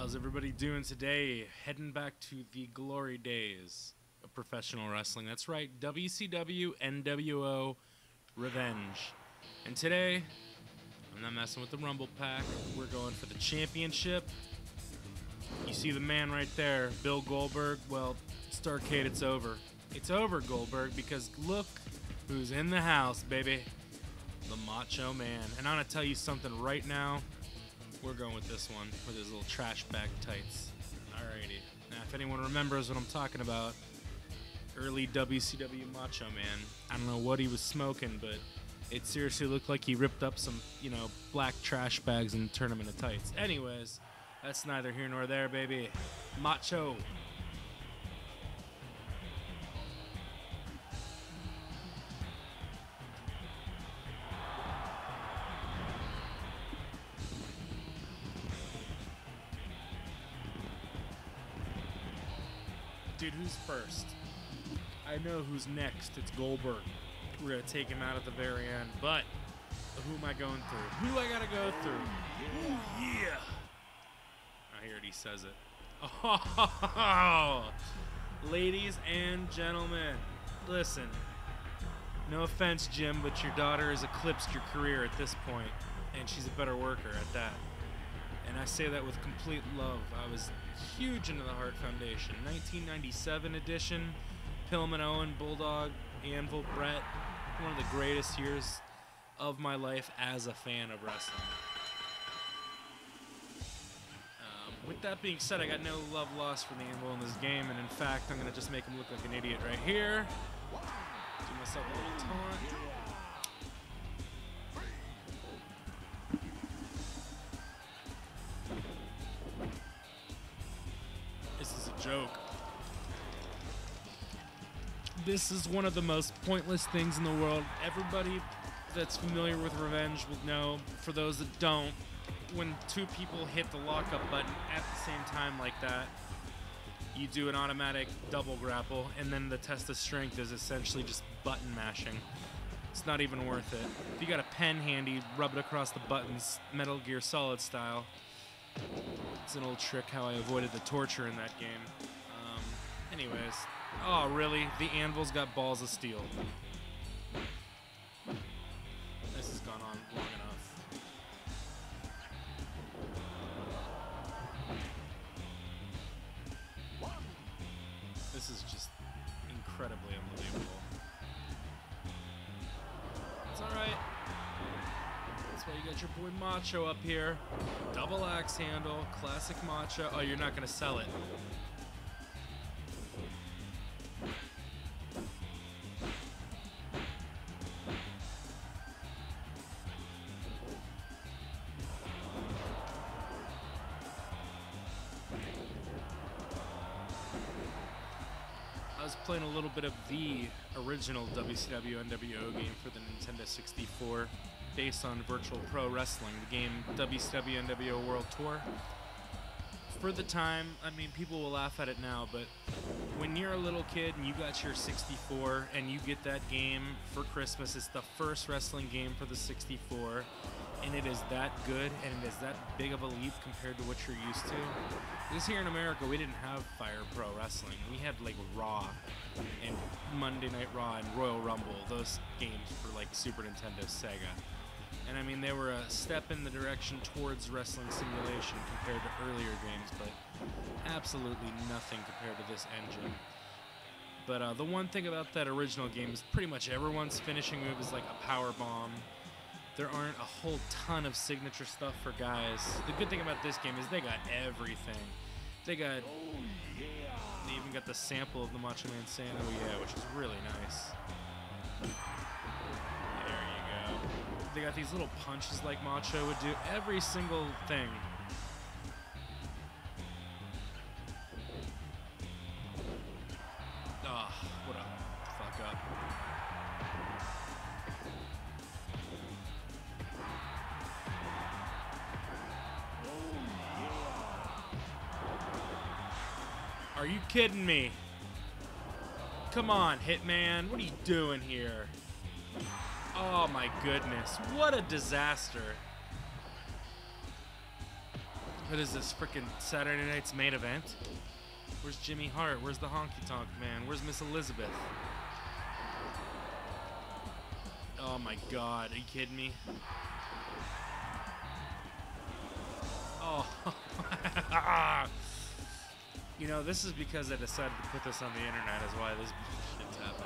How's everybody doing today? Heading back to the glory days of professional wrestling. That's right, WCW, NWO, Revenge. And today, I'm not messing with the Rumble Pack. We're going for the championship. You see the man right there, Bill Goldberg. Well, Starrcade, it's over. It's over, Goldberg, because look who's in the house, baby. The Macho Man. And I'm going to tell you something right now. We're going with this one, with his little trash bag tights. Alrighty. Now, if anyone remembers what I'm talking about, early WCW Macho Man, I don't know what he was smoking, but it seriously looked like he ripped up some, black trash bags and turned them into tights. Anyways, that's neither here nor there, baby. Macho. Dude, who's first? I know who's next. It's Goldberg. We're going to take him out at the very end. But who am I going through? Who do I got to go through? Ooh, yeah. I heard he says it. Oh, ladies and gentlemen, listen. No offense, Jim, but your daughter has eclipsed your career at this point, and she's a better worker at that. And I say that with complete love. I was huge into the Hart Foundation. 1997 edition, Pillman Owen, Bulldog, Anvil, Brett. One of the greatest years of my life as a fan of wrestling. With that being said, I got no love lost for the Anvil in this game, and in fact, I'm going to just make him look like an idiot right here. Do myself a little taunt. Joke. This is one of the most pointless things in the world. Everybody that's familiar with Revenge will know. For those that don't, when two people hit the lockup button at the same time like that, you do an automatic double grapple, and then the test of strength is essentially just button mashing. It's not even worth it. If you got a pen handy, rub it across the buttons, Metal Gear Solid style. It's an old trick how I avoided the torture in that game. Anyways. Oh, really? The Anvil's got balls of steel. This has gone on long enough. This is just incredibly unbelievable. It's alright. That's why you got your boy Macho up here. Double axe handle, classic Macho. Oh, you're not going to sell it. I was playing a little bit of the original WCW NWO game for the Nintendo 64. Based on Virtual Pro Wrestling, the game WCW NWO World Tour. For the time, I mean, people will laugh at it now, but when you're a little kid and you got your 64 and you get that game for Christmas, it's the first wrestling game for the 64, and it is that good and it is that big of a leap compared to what you're used to. Because here in America, we didn't have Fire Pro Wrestling. We had like Raw and Monday Night Raw and Royal Rumble, those games for like Super Nintendo, Sega. And I mean, they were a step in the direction towards wrestling simulation compared to earlier games, but absolutely nothing compared to this engine. But the one thing about that original game is pretty much everyone's finishing move is like a power bomb. There aren't a whole ton of signature stuff for guys. The good thing about this game is they got everything. They got, they even got the sample of the Macho Man saying, "Oh yeah," which is really nice. They got these little punches like Macho would do. Every single thing. Ah, oh, what a fuck up. Are you kidding me? Come on, Hitman. What are you doing here? Oh my goodness, what a disaster. What is this, frickin' Saturday night's main event? Where's Jimmy Hart? Where's the Honky Tonk Man? Where's Miss Elizabeth? Oh my god, are you kidding me? Oh. You know, this is because I decided to put this on the internet, is why this shit's happening.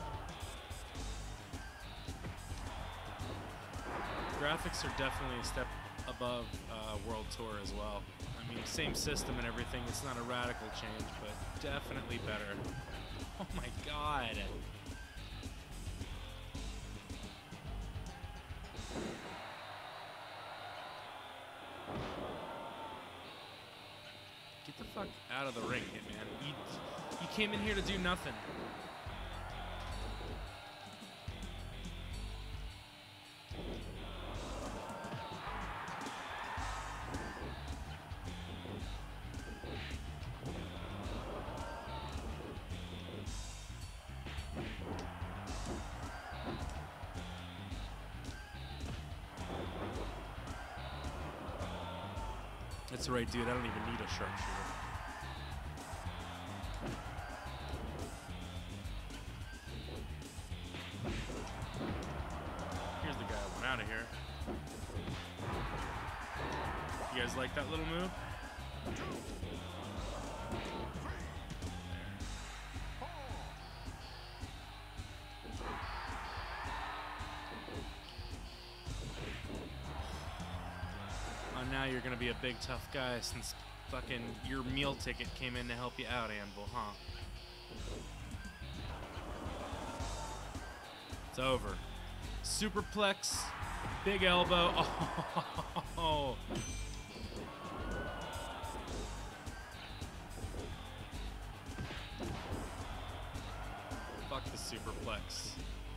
Graphics are definitely a step above World Tour as well. I mean, same system and everything. It's not a radical change, but definitely better. Oh my god. Get the fuck out of the ring, Hitman. You came in here to do nothing. That's right, dude. I don't even need a sharpshooter. Here's the guy I want out of here. You guys like that little move? Now you're gonna be a big tough guy since fucking your meal ticket came in to help you out, Anvil, huh? It's over. Superplex, big elbow. Oh. Fuck the superplex.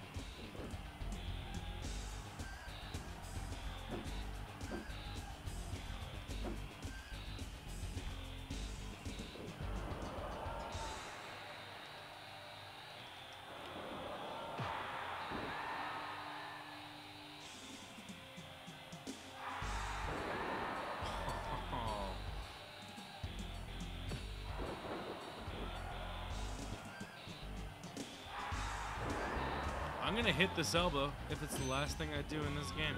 I'm gonna hit this elbow if it's the last thing I do in this game.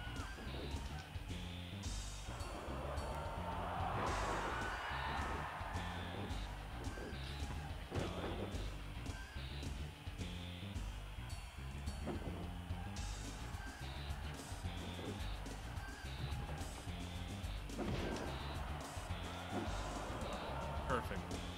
Perfect.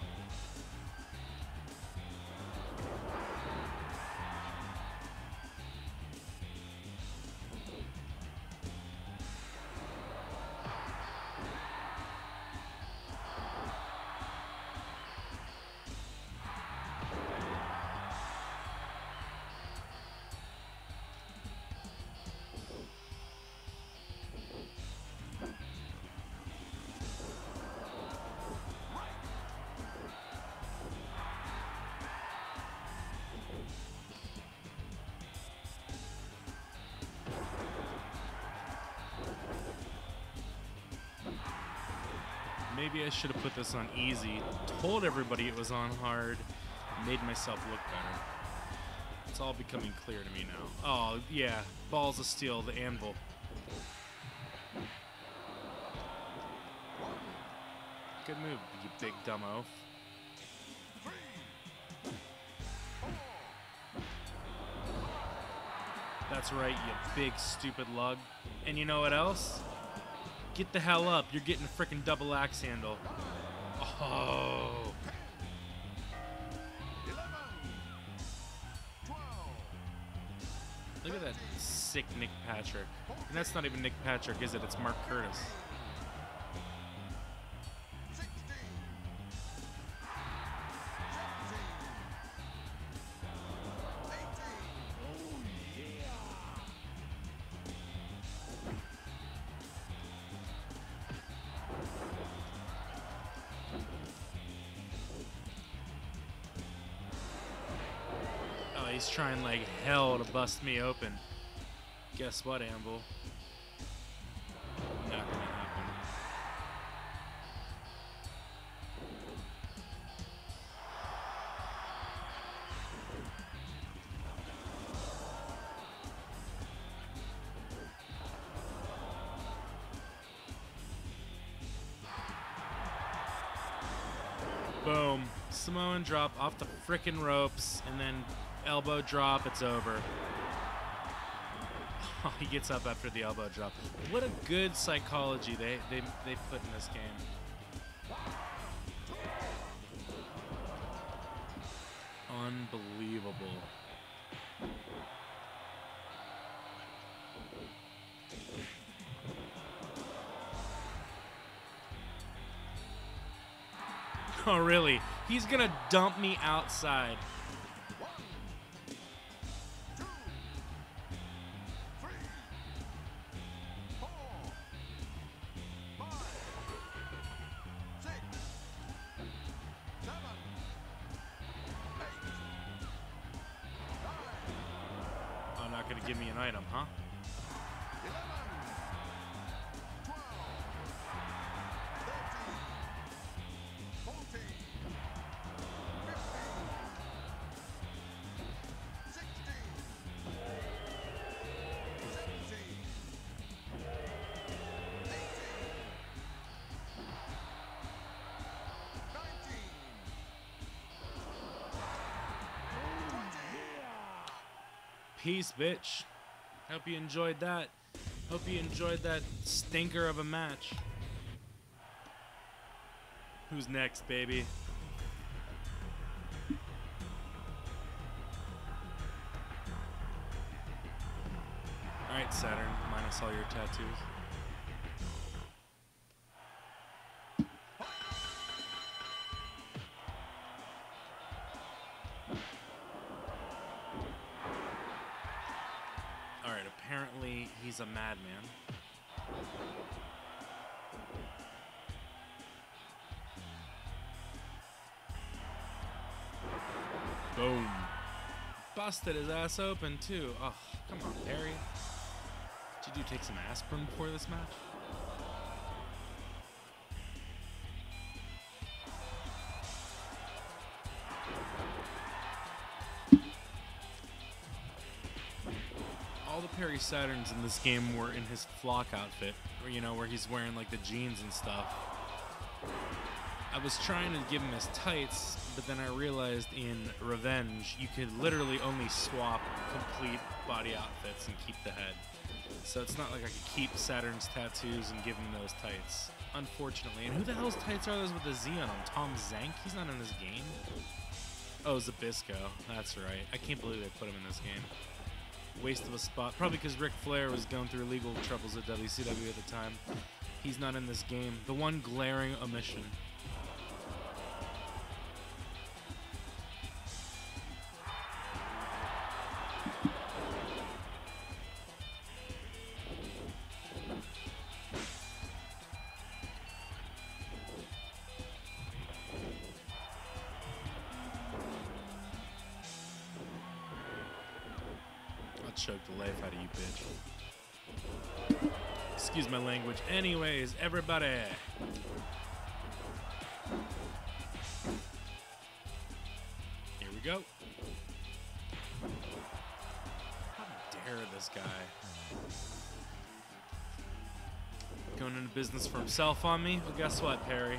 Maybe I should have put this on easy, told everybody it was on hard, made myself look better. It's all becoming clear to me now. Oh, yeah. Balls of Steel, the Anvil. Good move, you big dumb oaf. That's right, you big stupid lug. And you know what else? Get the hell up. You're getting a frickin' double axe handle. Oh. 11, 12. Look at that sick Nick Patrick. And that's not even Nick Patrick, is it? It's Mark Curtis. 16, 17, 18. Oh, yeah. Oh, he's trying like hell to bust me open. Guess what, Anvil? Not gonna happen. Boom. Samoan drop off the frickin' ropes, and then elbow drop. It's over. Oh, he gets up after the elbow drop. What a good psychology they put in this game. Unbelievable. Oh, really? He's gonna dump me outside. 1, 2, 3, 4, 5, 6, 7, 8, 9, Oh, not gonna give me an item, huh? 11, 12, 13, 14, 15, 16, 17, 18, 19, 20. Peace, bitch. Hope you enjoyed that. Hope you enjoyed that stinker of a match. Who's next, baby? Alright, Saturn, minus all your tattoos. Alright, apparently he's a madman. Boom. Busted his ass open, too. Oh, come on, Perry. Did you take some aspirin before this match? All the Perry Saturns in this game were in his flock outfit, or, you know, where he's wearing like the jeans and stuff. I was trying to give him his tights, but then I realized in Revenge you could literally only swap complete body outfits and keep the head. So it's not like I could keep Saturn's tattoos and give him those tights, unfortunately. And who the hell's tights are those with the Z on them? Tom Zank? He's not in this game. Oh, Zabisco. That's right. I can't believe they put him in this game. Waste of a spot. Probably because Ric Flair was going through legal troubles at WCW at the time. He's not in this game. The one glaring omission. Choke the life out of you, bitch. Excuse my language. Anyways, everybody. Here we go. How dare this guy? Going into business for himself on me? Well, guess what, Perry?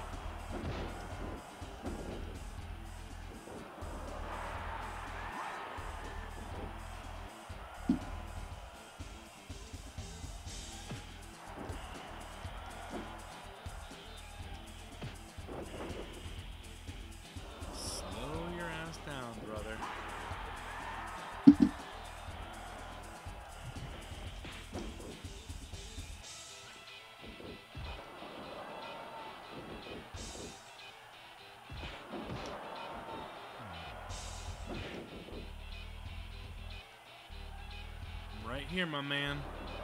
Right here, my man.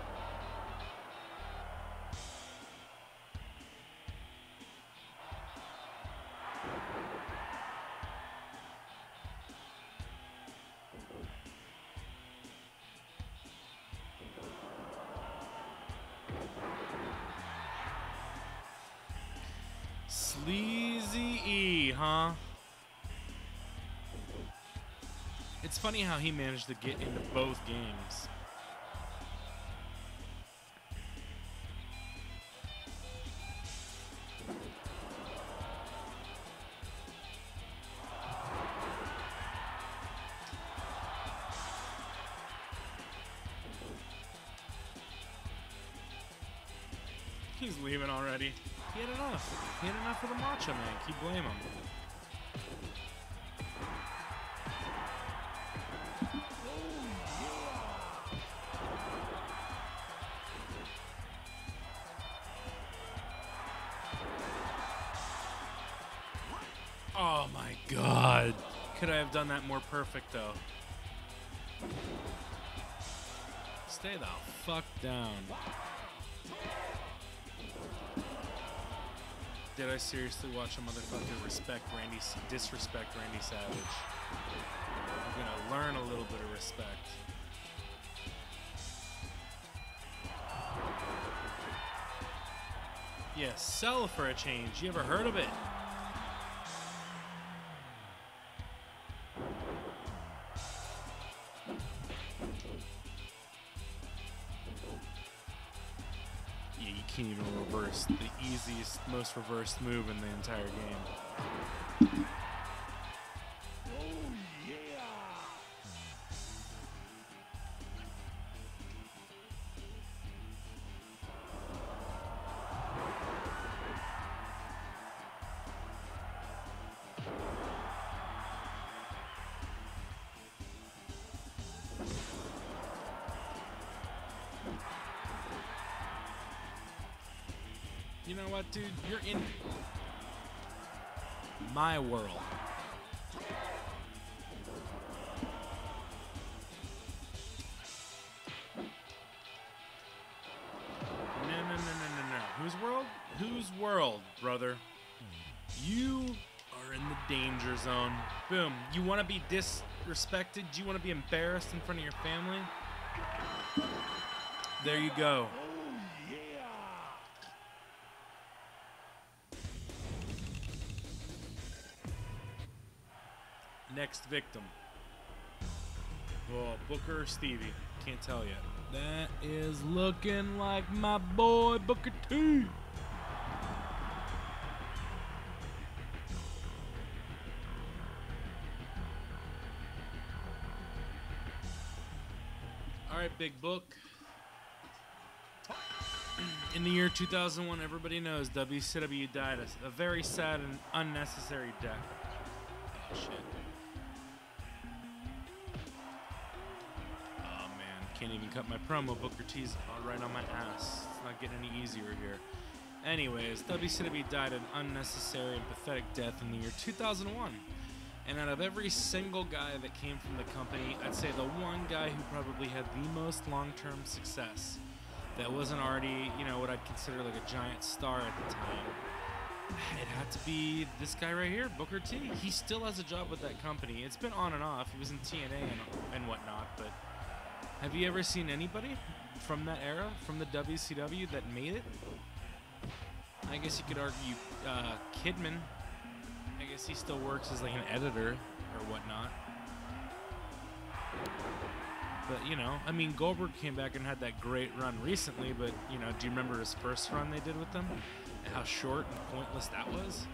Sleazy E, huh? It's funny how he managed to get into both games. He's leaving already. He had enough. He had enough for the Macho Man. Can you blame him? Oh my God. Could I have done that more perfect though? Stay the fuck down. Did I seriously watch a motherfucker disrespect Randy Savage? I'm gonna learn a little bit of respect. Yeah, sell for a change. You ever heard of it? Yeah, you can't even reverse the easiest, most reversed move in the entire game. You know what, dude? You're in my world. No. Whose world? Whose world, brother? You are in the danger zone. Boom. You want to be disrespected? Do you want to be embarrassed in front of your family? There you go. Next victim. Oh, Booker or Stevie? Can't tell yet. That is looking like my boy Booker T. All right, Big Book. In the year 2001, everybody knows WCW died a very sad and unnecessary death. Oh, shit. Oh, man. Can't even cut my promo. Booker T's right on my ass. It's not getting any easier here. Anyways, WCW died an unnecessary and pathetic death in the year 2001. And out of every single guy that came from the company, I'd say the one guy who probably had the most long-term success that wasn't already, you know, what I'd consider like a giant star at the time, it had to be this guy right here, Booker T. He still has a job with that company. It's been on and off. He was in TNA and whatnot, but have you ever seen anybody from that era, from the WCW, that made it? I guess you could argue Kidman. I guess he still works as like an editor or whatnot. But, you know, I mean, Goldberg came back and had that great run recently, but, you know, do you remember his first run they did with them? And how short and pointless that was?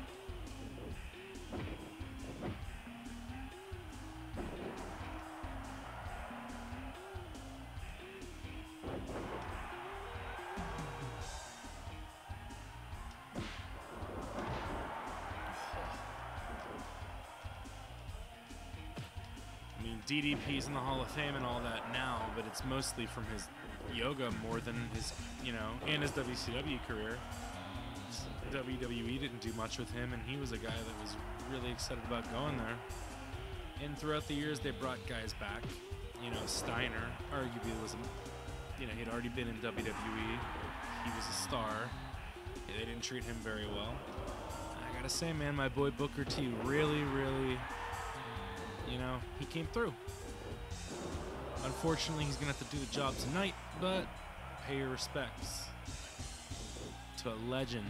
DDP's in the Hall of Fame and all that now, but it's mostly from his yoga more than his, you know, and his WCW career. WWE didn't do much with him, and he was a guy that was really excited about going there. And throughout the years, they brought guys back. You know, Steiner, arguably was, you know, he'd already been in WWE. He was a star. They didn't treat him very well. I gotta say, man, my boy Booker T really, you know, he came through. Unfortunately, he's going to have to do the job tonight, but pay your respects to a legend.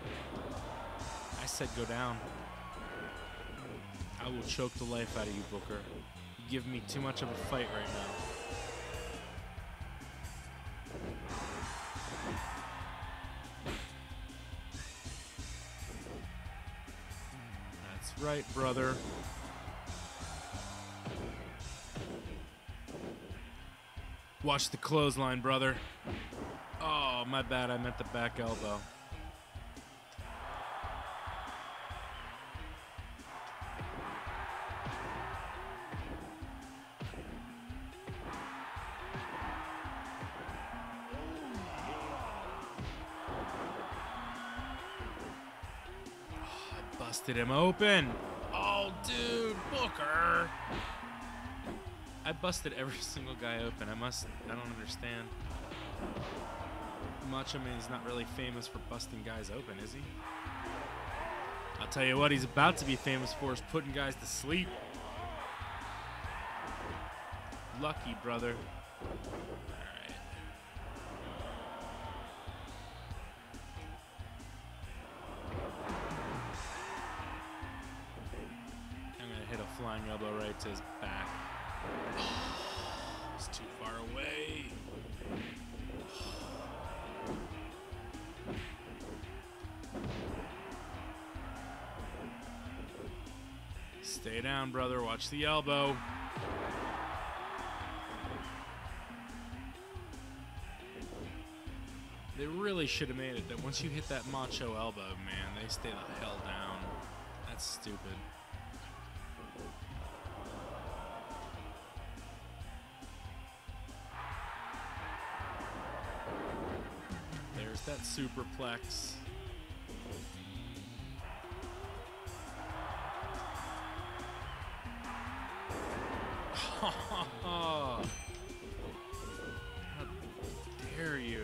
I said go down. I will choke the life out of you, Booker. You give me too much of a fight right now. That's right, brother. Watch the clothesline, brother. Oh, my bad. I meant the back elbow. Busted him open. Oh, dude, Booker. I busted every single guy open. I don't understand. Macho Man's not really famous for busting guys open, is he? I'll tell you what he's about to be famous for is putting guys to sleep. Lucky, brother. Alright. I'm gonna hit a flying elbow right to his back. It's too far away. Stay down, brother. Watch the elbow. They really should have made it that once you hit that macho elbow, man, they stay the hell down. That's stupid. There's that superplex. How dare you?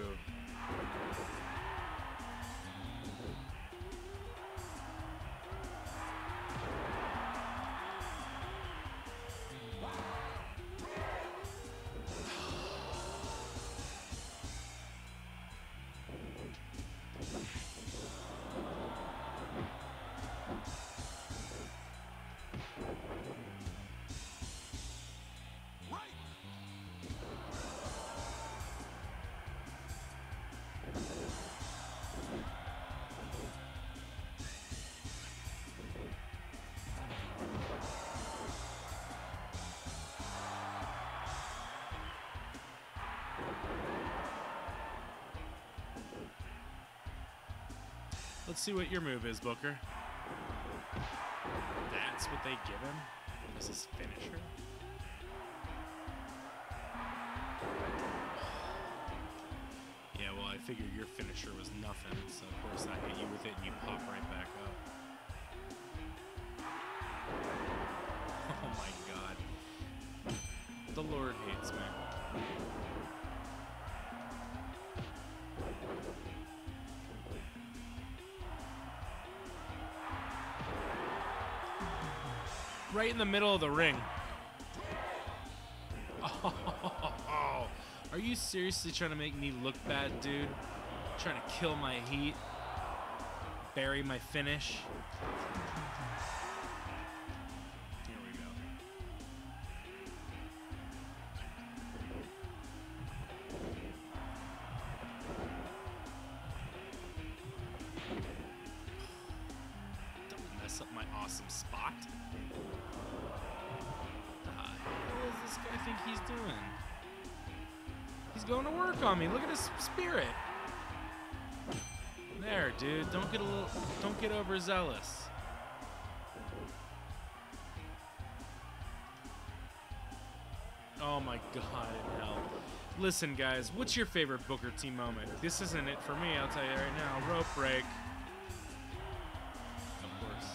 Let's see what your move is, Booker. That's what they give him? This is finisher? Yeah, well, I figured your finisher was nothing, so of course I hit you with it and you pop right back up. Oh my god. The Lord hates me. Right in the middle of the ring. Oh, are you seriously trying to make me look bad, dude? Trying to kill my heat? Bury my finish? Here we go. Don't mess up my awesome spot. What does this guy think he's doing? He's going to work on me. Look at his spirit. There, dude. Don't get overzealous. Oh my god in hell. Listen, guys, what's your favorite Booker T moment? This isn't it for me, I'll tell you right now. Rope break. Of course.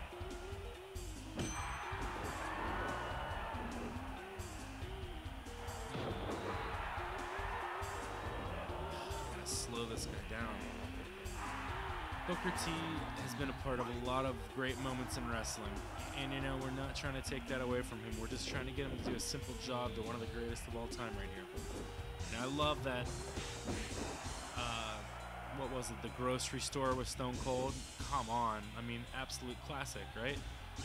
Gotta slow this guy down. Booker T has been a part of a lot of great moments in wrestling. And you know, we're not trying to take that away from him. We're just trying to get him to do a simple job to one of the greatest of all time right here. And I love that, what was it, the grocery store with Stone Cold? Come on. I mean, absolute classic, right?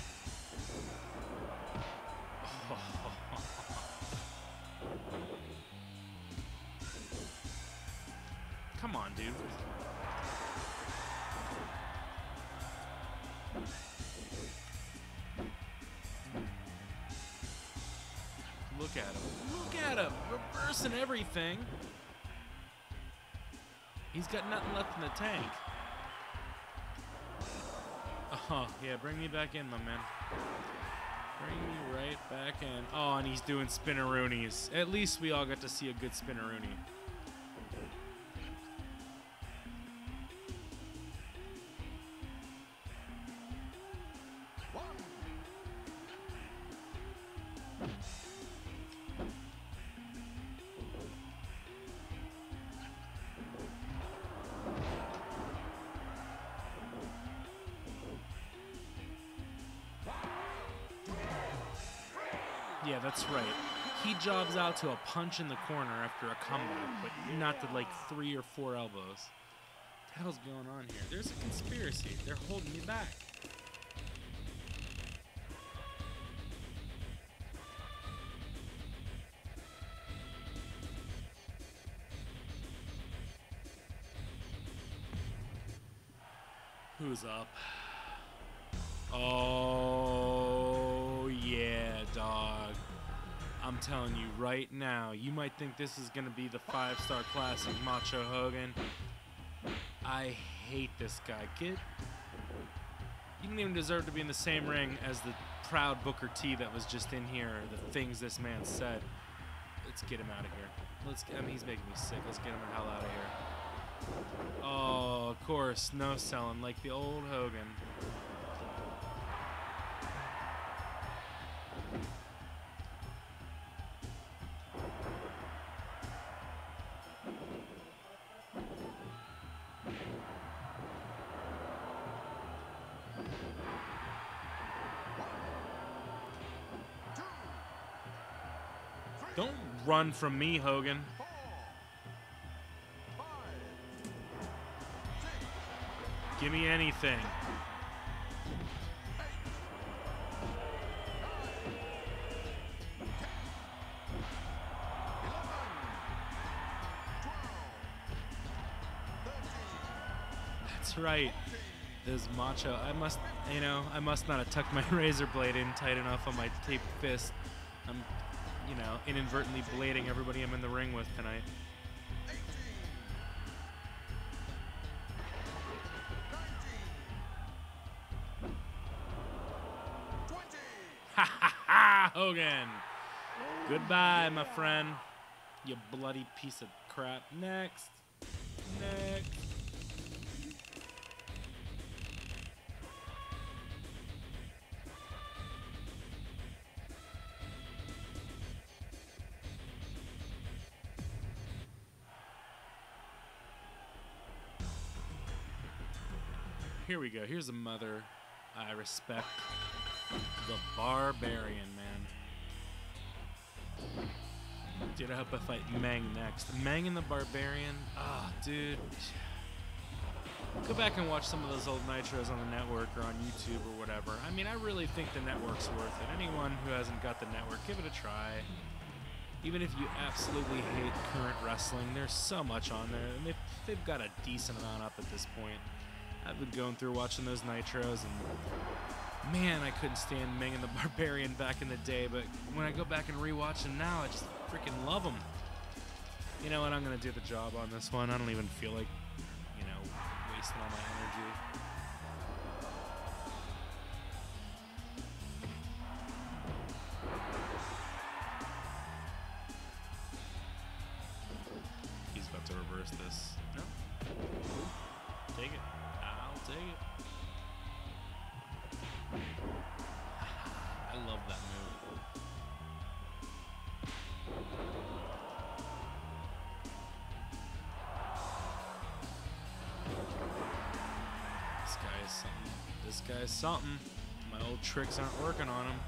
Come on, dude. Look at him. Look at him. Reversing everything. He's got nothing left in the tank. Oh, yeah, bring me back in, my man. Bring me right back in. Oh, and he's doing spinneroonies. At least we all got to see a good spinneroonie. Yeah, that's right. He jobs out to a punch in the corner after a comeback, but not to like 3 or 4 elbows. What the hell's going on here? There's a conspiracy. They're holding me back. Who's up? Oh, yeah, dog. I'm telling you right now, you might think this is going to be the 5-star classic Macho Hogan. I hate this guy, kid. You didn't even deserve to be in the same ring as the proud Booker T that was just in here, the things this man said. Let's get him out of here. I mean, he's making me sick. Let's get him the hell out of here. Oh, of course, no selling, like the old Hogan. Don't run from me, Hogan. 4, 5, 6, Give me anything. 8, 9, 10, 11, 12, 13, That's right. This Macho. I must not have tucked my razor blade in tight enough on my taped fist. I'm, inadvertently blading everybody I'm in the ring with tonight. 18, 19, 20. Ha ha ha, Hogan. Goodbye, my friend. You bloody piece of crap. Next. Next. Here we go. Here's a mother I respect. The Barbarian, man. Dude, I hope I fight Meng next. Meng and the Barbarian? Ah, dude. Go back and watch some of those old Nitros on the network or on YouTube or whatever. I mean, I really think the network's worth it. Anyone who hasn't got the network, give it a try. Even if you absolutely hate current wrestling, there's so much on there. And they've got a decent amount up at this point. I've been going through watching those Nitros, and man, I couldn't stand Meng and the Barbarian back in the day, but when I go back and rewatch them now, I just freaking love them. You know what, I'm going to do the job on this one. I don't even feel like, wasting all my energy. He's about to reverse this. No. Take it. I'll take it. I love that move. This guy is something. This guy is something. My old tricks aren't working on him.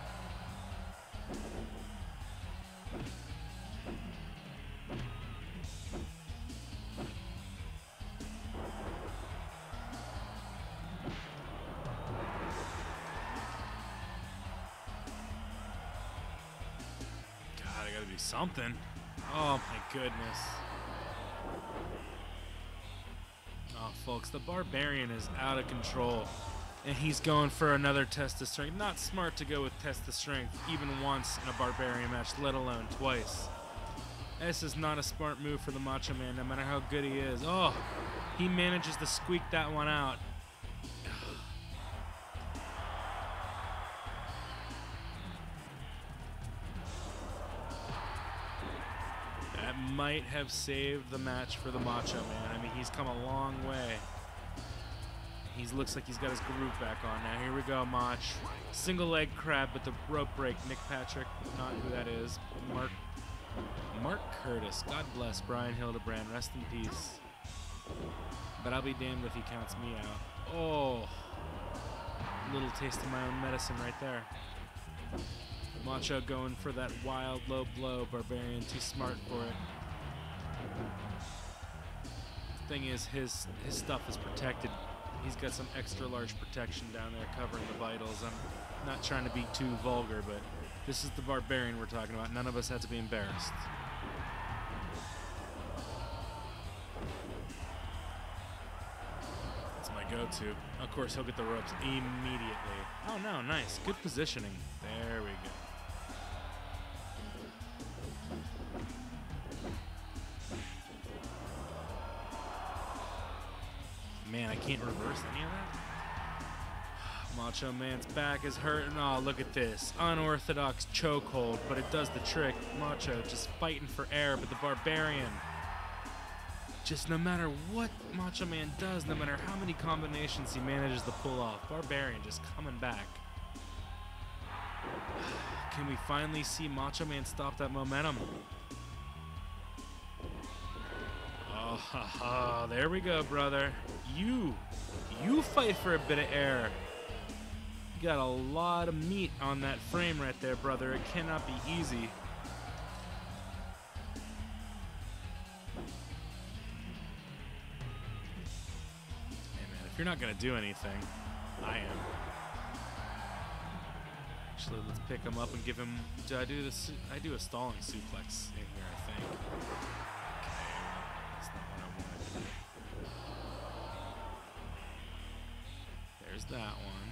Something. Oh my goodness. Oh, folks, the Barbarian is out of control. And he's going for another test of strength. Not smart to go with test of strength even once in a Barbarian match, let alone twice. This is not a smart move for the Macho Man, no matter how good he is. Oh, he manages to squeak that one out. That might have saved the match for the Macho Man. I mean, he's come a long way. He looks like he's got his groove back on now. Here we go, Mach. Single leg crab, but the rope break. Nick Patrick, not who that is. Mark Curtis. God bless Brian Hildebrand. Rest in peace. But I'll be damned if he counts me out. Oh, little taste of my own medicine right there. Macho going for that wild low blow. Barbarian too smart for it. Thing is, his stuff is protected. He's got some extra large protection down there covering the vitals. I'm not trying to be too vulgar, but this is the Barbarian we're talking about. None of us had to be embarrassed. That's my go-to. Of course, he'll get the ropes immediately. Oh no, nice. Good positioning. There we go. Man, I can't reverse any of that. Macho Man's back is hurting. Oh, look at this. Unorthodox chokehold, but it does the trick. Macho just fighting for air, but the Barbarian, just no matter what Macho Man does, no matter how many combinations he manages to pull off, Barbarian just coming back. Can we finally see Macho Man stop that momentum? Oh, there we go, brother. You fight for a bit of air. You got a lot of meat on that frame right there, brother. It cannot be easy. Hey, man, if you're not gonna do anything, I am. Actually, let's pick him up and give him. Do I do this? I do a stalling suplex in here, I think. There's that one.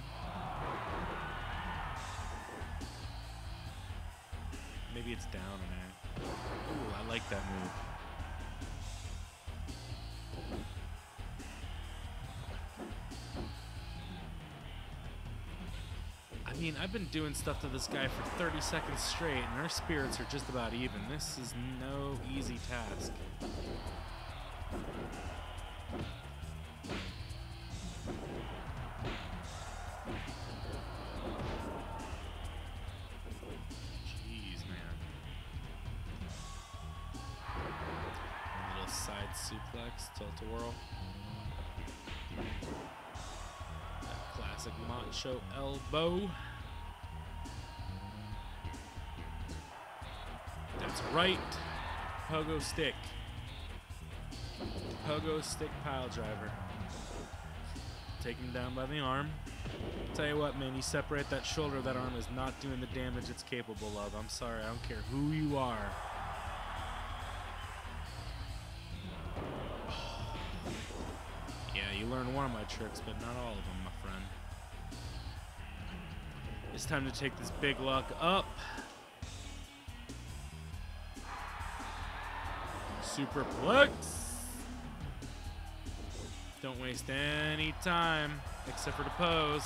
Maybe it's down in there. Ooh, I like that move. I mean, I've been doing stuff to this guy for 30 seconds straight, and our spirits are just about even. This is no easy task. Suplex, tilt-a-whirl. That classic Macho elbow. That's right. Pogo stick. Pogo stick pile driver. Take him down by the arm. Tell you what, man, you separate that shoulder, that arm is not doing the damage it's capable of. I'm sorry, I don't care who you are. You learn one of my tricks, but not all of them, my friend. It's time to take this big luck up. Superplex. Don't waste any time, except for the pose.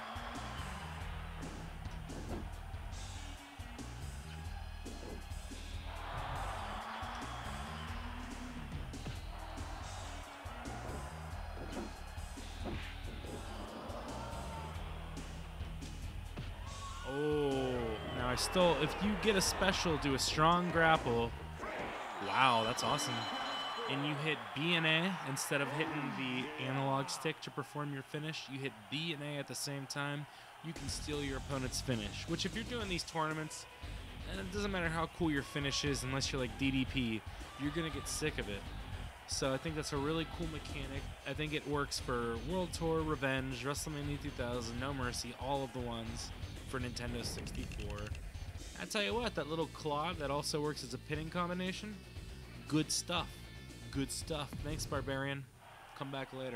Still, if you get a special, do a strong grapple. Wow, that's awesome. And you hit B and A instead of hitting the analog stick to perform your finish. You hit B and A at the same time. You can steal your opponent's finish. Which, if you're doing these tournaments, and it doesn't matter how cool your finish is, unless you're like DDP, you're gonna get sick of it. So I think that's a really cool mechanic. I think it works for World Tour, Revenge, WrestleMania 2000, No Mercy, all of the ones for Nintendo 64. I tell you what, that little claw that also works as a pinning combination, good stuff. Good stuff. Thanks, Barbarian. Come back later.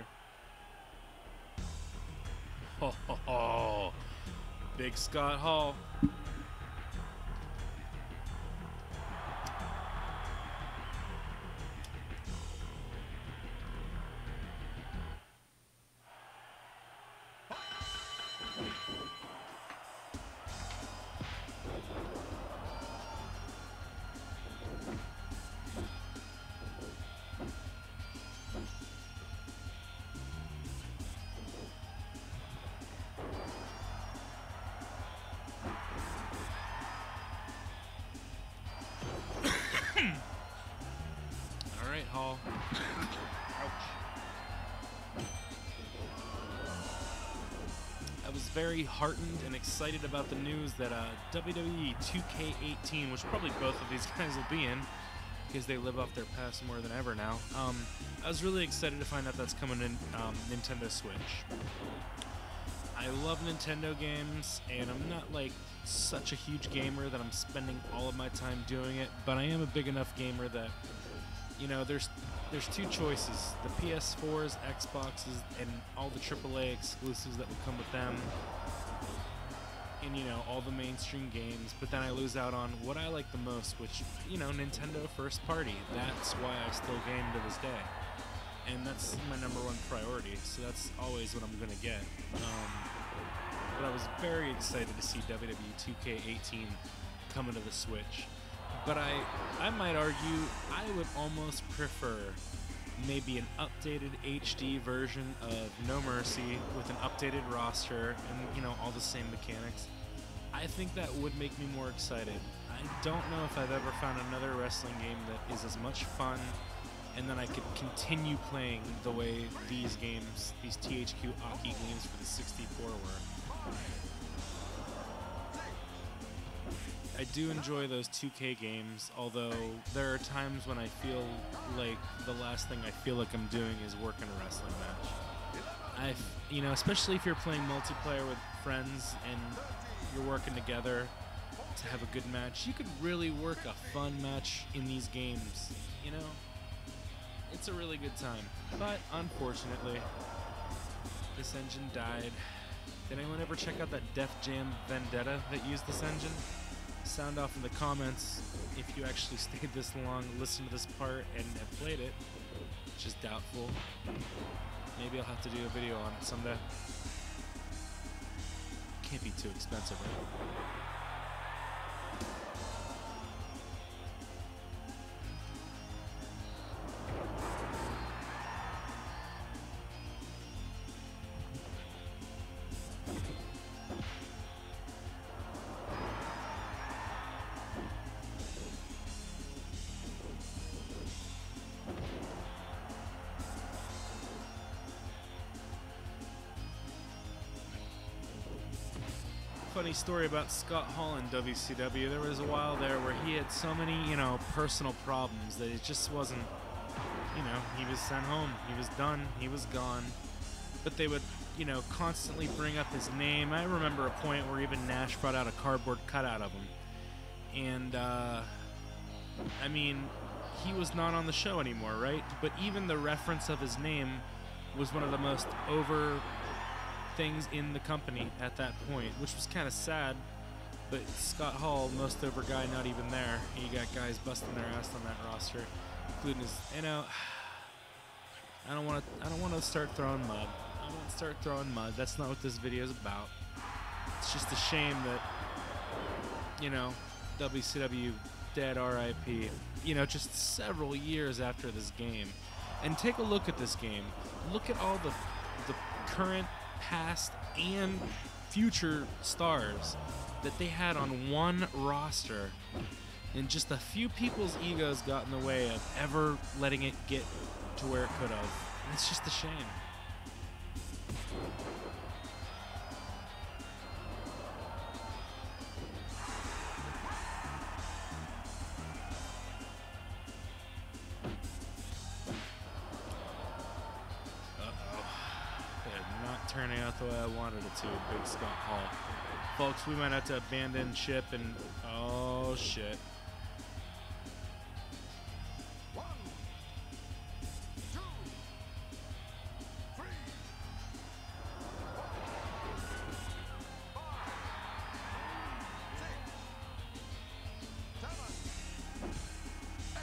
Ho, ho, ho. Big Scott Hall. was very heartened and excited about the news that WWE 2K18, which probably both of these guys will be in, because they live off their past more than ever now. I was really excited to find out that's coming in Nintendo Switch. I love Nintendo games, and I'm not like such a huge gamer that I'm spending all of my time doing it, but I am a big enough gamer that, you know, there's two choices: the PS4s, Xboxes, and all the AAA exclusives that would come with them, and, you know, all the mainstream games. But then I lose out on what I like the most, which, you know, Nintendo first party. That's why I still game to this day, and that's my number one priority. So that's always what I'm gonna get. But I was very excited to see WWE 2K18 coming to the Switch. But I might argue I would almost prefer maybe an updated HD version of No Mercy with an updated roster and, you know, all the same mechanics. I think that would make me more excited. I don't know if I've ever found another wrestling game that is as much fun and then I could continue playing the way these games, these THQ Aki games for the 64 were. I do enjoy those 2K games, although there are times when I feel like the last thing I feel like I'm doing is working a wrestling match. You know, especially if you're playing multiplayer with friends and you're working together to have a good match, you could really work a fun match in these games, you know? It's a really good time. But unfortunately, this engine died. Did anyone ever check out that Def Jam Vendetta that used this engine? Sound off in the comments if you actually stayed this long, listened to this part, and have played it, which is doubtful. Maybe I'll have to do a video on it someday. Can't be too expensive, right? Funny story about Scott Hall in WCW. There was a while there where he had so many, you know, personal problems that it just wasn't, you know, he was sent home, he was done, he was gone. But they would, you know, constantly bring up his name. I remember a point where even Nash brought out a cardboard cutout of him. And, I mean, he was not on the show anymore, right? But even the reference of his name was one of the most over things in the company at that point, which was kind of sad. But Scott Hall, most over guy, not even there. You got guys busting their ass on that roster, including his. You know, I don't want to start throwing mud. I won't start throwing mud. That's not what this video is about. It's just a shame that, you know, WCW dead, RIP. You know, just several years after this game. And take a look at this game. Look at all the current, past, and future stars that they had on one roster, and just a few people's egos got in the way of ever letting it get to where it could have. And it's just a shame. Turning out the way I wanted it to, Big Scott Hall. Folks, we might have to abandon ship and... oh, shit. 1, 2, 3, 4, 5, 6, 7, 8,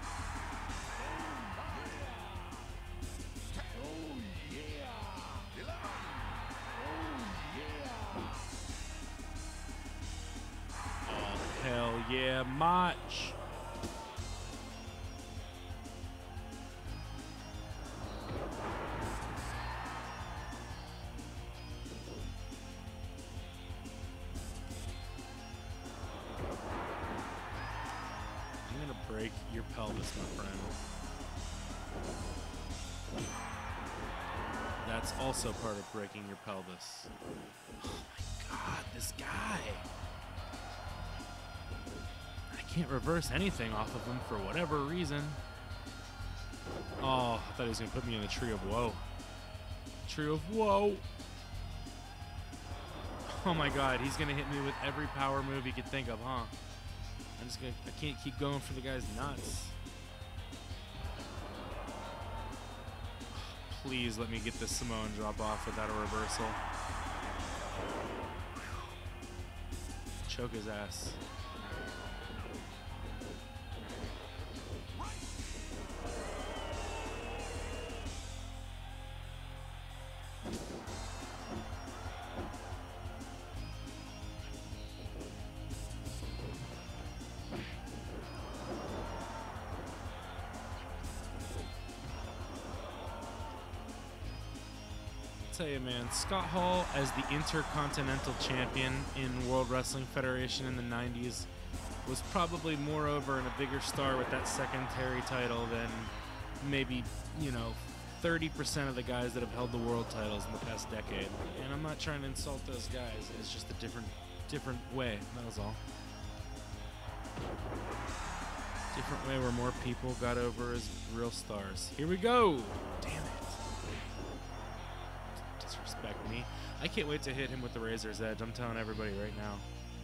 9, 10, 11. Hell yeah, Mach. I'm gonna break your pelvis, my friend. that's also part of breaking your pelvis. Oh my god, this guy. I can't reverse anything off of him for whatever reason. Oh, I thought he was going to put me in the Tree of Woe. Tree of Woe. Oh my god, he's going to hit me with every power move he could think of, huh? I can't keep going for the guy's nuts. Please let me get this Samoan drop off without a reversal. Choke his ass. Tell you, man, Scott Hall as the Intercontinental Champion in World Wrestling Federation in the 90s was probably more over and a bigger star with that secondary title than maybe, 30% of the guys that have held the world titles in the past decade. And I'm not trying to insult those guys. It's just a different way. That was all. Different way where more people got over as real stars. Here we go. Damn it. Disrespect me. I can't wait to hit him with the Razor's Edge. I'm telling everybody right now.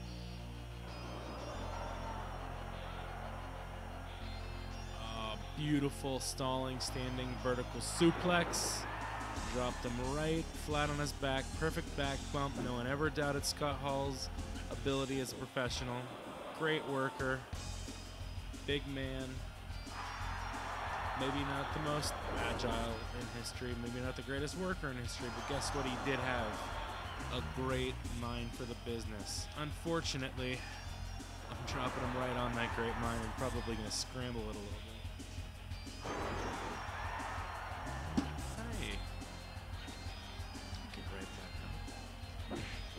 Beautiful stalling, standing vertical suplex. Dropped him right flat on his back. Perfect back bump. No one ever doubted Scott Hall's ability as a professional. Great worker. Big man. Maybe not the most agile in history. Maybe not the greatest worker in history. But guess what? He did have a great mind for the business. Unfortunately, I'm dropping him right on that great mind and probably going to scramble it a little bit. Hey. Get right back up.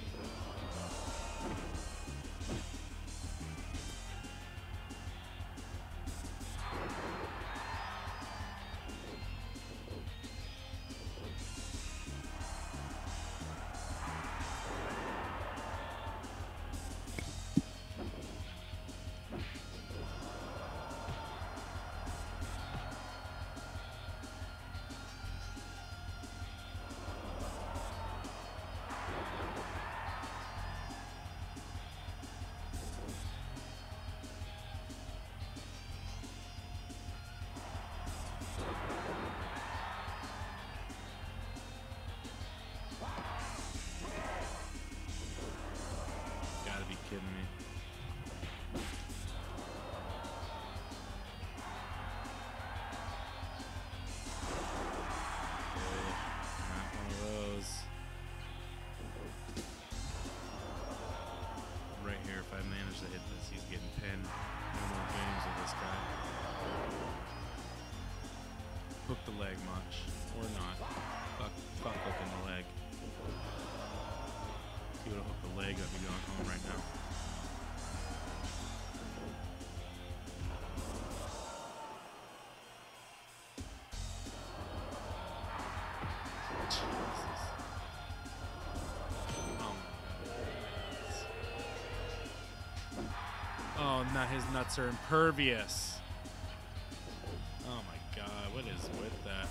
Kidding me. Okay, not one of those. Right here, if I manage to hit this, he's getting pinned. No more games with this guy. Hook the leg much. Or not. Fuck hooking the leg. If you would have hooked the leg, I'd be going home right now. Jesus. Oh my god. Oh, not his nuts are impervious. Oh my god, what is with that?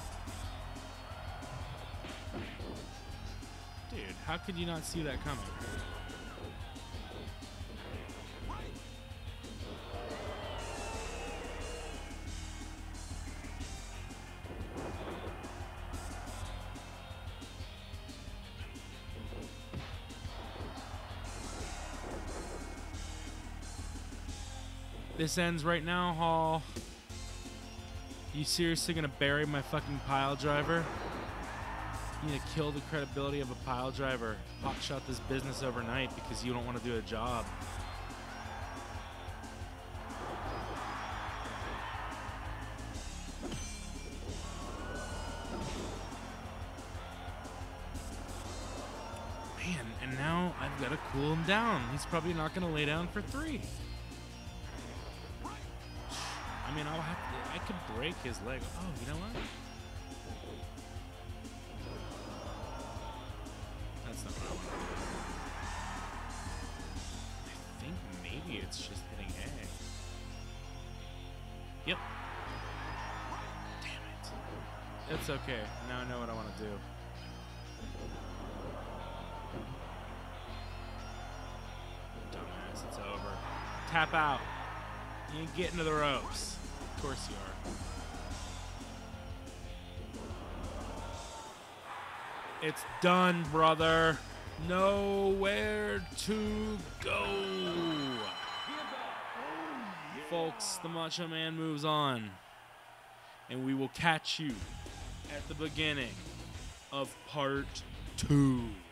Dude, how could you not see that coming? This ends right now, Hall. You seriously gonna bury my fucking pile driver? You need to kill the credibility of a pile driver. Hotshot this business overnight because you don't want to do a job. Man, and now I've got to cool him down. He's probably not going to lay down for 3. I mean, I could break his leg. Oh, you know what? it's just hitting A. Yep. Damn it. It's okay. Now I know what I want to do. Dumbass, it's over. Tap out. You ain't getting to the ropes. Of course you are. It's done, brother. Nowhere to go. Folks, the Macho Man moves on. And we will catch you at the beginning of part 2.